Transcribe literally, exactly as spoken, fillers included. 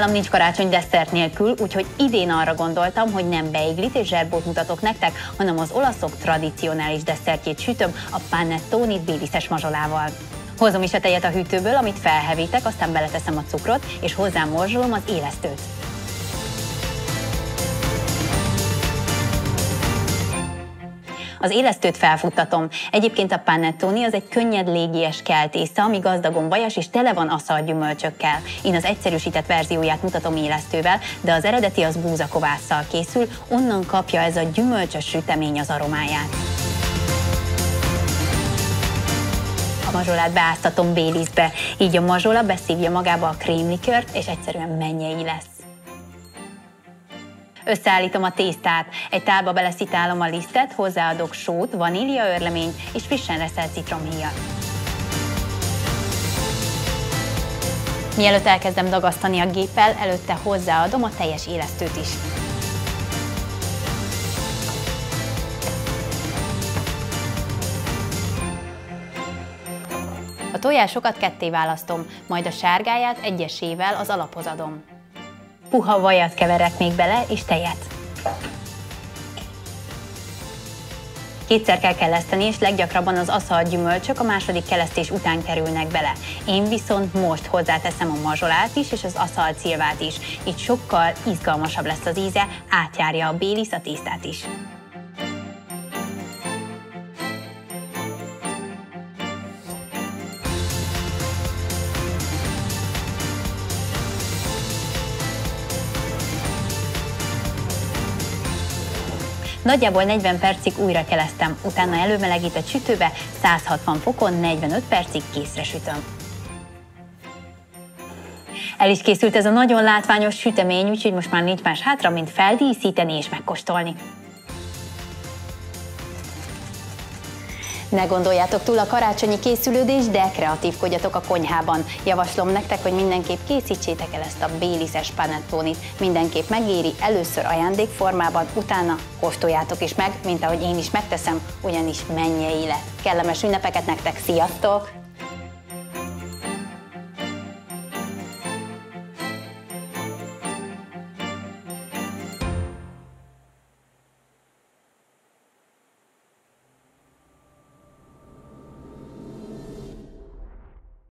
Nálam nincs karácsony desszert nélkül, úgyhogy idén arra gondoltam, hogy nem beiglit és zserbót mutatok nektek, hanem az olaszok tradicionális desszertjét sütöm, a panettónit béliszes mazsolával. Hozom is a tejet a hűtőből, amit felhevítek, aztán beleteszem a cukrot, és hozzá morzsolom az élesztőt. Az élesztőt felfuttatom. Egyébként a panettone az egy könnyed légies kelt tészta, ami gazdagon vajas és tele van aszalt gyümölcsökkel. Én az egyszerűsített verzióját mutatom élesztővel, de az eredeti az búzakovásszal készül, onnan kapja ez a gyümölcsös sütemény az aromáját. A mazsolát beáztatom béliszbe, így a mazsola beszívja magába a krémlikört, és egyszerűen mennyei lesz. Összeállítom a tésztát, egy tálba beleszitálom a lisztet, hozzáadok sót, vaníliaörleményt és frissen reszelt citromhéjat. Mielőtt elkezdem dagasztani a géppel, előtte hozzáadom a teljes élesztőt is. A tojásokat ketté választom, majd a sárgáját egyesével az alaphoz adom. Puha vajat keverek még bele, és tejet. Kétszer kell keleszteni, és leggyakrabban az aszalt gyümölcsök a második kelesztés után kerülnek bele. Én viszont most hozzáteszem a mazsolát is, és az aszalt szilvát is. Így sokkal izgalmasabb lesz az íze, átjárja a bélisz a tésztát is. Nagyjából negyven percig újra kelesztem, utána előmelegített sütőbe száz hatvan fokon negyvenöt percig készre sütöm. El is készült ez a nagyon látványos sütemény, úgyhogy most már nincs más hátra, mint feldíszíteni és megkóstolni. Ne gondoljátok túl a karácsonyi készülődést, de kreatívkodjatok a konyhában. Javaslom nektek, hogy mindenképp készítsétek el ezt a béliszes panettónit. Mindenképp megéri, először ajándékformában, utána kóstoljátok is meg, mint ahogy én is megteszem, ugyanis mennyei lett. Kellemes ünnepeket nektek, sziasztok!